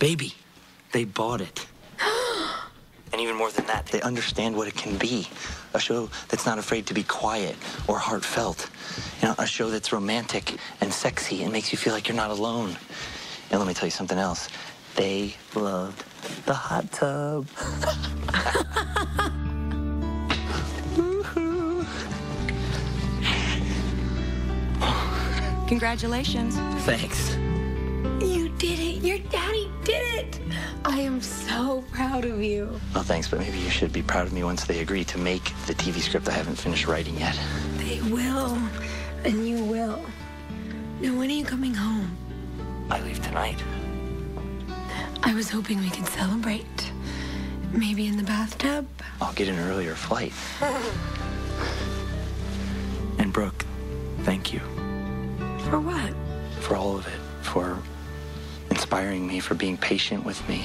baby. They bought it. And even more than that, they understand what it can be. A show that's not afraid to be quiet or heartfelt. You know, a show that's romantic and sexy and makes you feel like you're not alone. And let me tell you something else. They loved the hot tub. Congratulations. Thanks. You did it. Your daddy did it. I am so proud of you. Well, thanks, but maybe you should be proud of me once they agree to make the TV script I haven't finished writing yet. They will. And you will. Now, when are you coming home? I leave tonight. I was hoping we could celebrate. Maybe in the bathtub? I'll get an earlier flight. And Brooke, thank you. For what? For all of it. For inspiring me, for being patient with me,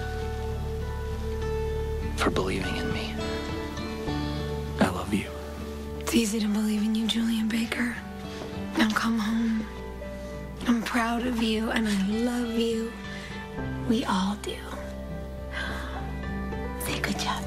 for believing in me. I love you. It's easy to believe in you, Julian Baker. Now come home. I'm proud of you and I love you. We all do. Say good job.